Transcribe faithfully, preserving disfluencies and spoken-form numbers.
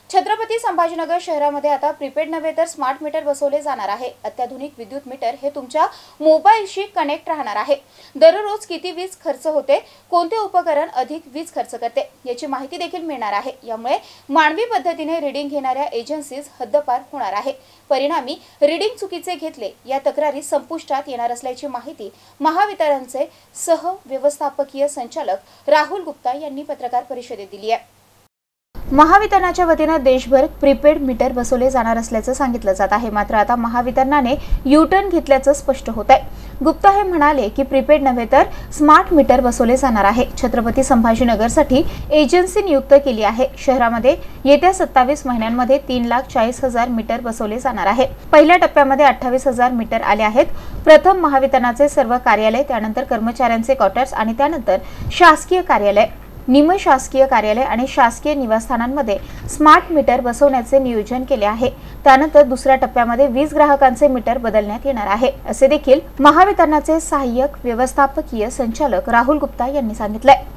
छत्रपती संभाजीनगर शहरामध्ये आता प्रीपेड नव्हे तर स्मार्ट मीटर बसवले जाणार आहे। अत्याधुनिक विद्युत मीटर हे तुमच्या मोबाईलशी कनेक्ट राहणार आहे। दररोज किती वीज खर्च होते, कोणते उपकरण अधिक वीज खर्च करते याची माहिती देखील मिळणार आहे। यामुळे मानवी पद्धतीने रीडिंग घेणाऱ्या एजन्सीज हद्दपार होणार आहे। परिणामी रीडिंग चुकीचे घेतले या तक्रारी संपुष्टात येणार असल्याची माहिती महावितरणचे सह व्यवस्थापकीय संचालक राहुल गुप्ता यांनी पत्रकार परिषदेत दिली आहे। महावितरणाच्या वतीने देशभर प्रीपेड मीटर बसवले जाणार असल्याचं सांगितलं जात आहे। मात्र आता महावितरणाने यू टर्न घेतल्याचं स्पष्ट होत आहे। गुप्ता हे म्हणाले की प्रीपेड नव्हे तर स्मार्ट मीटर बसवले जाणार आहे। छत्रपती संभाजीनगरसाठी एजन्सी नियुक्त केली आहे। शहरामध्ये येत्या सत्तावीस महिन्यांमध्ये तीन लाख चाळीस हजार मीटर बसवले जाणार आहे। पहिल्या टप्प्यामध्ये अठ्ठावीस हजार मीटर आले आहेत। प्रथम महावितरणाचे सर्व कार्यालय, त्यानंतर कर्मचाऱ्यांचे क्वार्टर्स आणि त्यानंतर शासकीय कार्यालय, निमशासकीय कार्यालय आणि शासकीय निवासस्थानांमध्ये स्मार्ट मीटर बसवण्याचे नियोजन केले आहे। त्यानंतर दुसऱ्या टप्प्यामध्ये वीज ग्राहकांचे मीटर बदलण्यात येणार आहे, असे देखील महावितरणाचे सहाय्यक व्यवस्थापकीय संचालक राहुल गुप्ता यांनी सांगितले।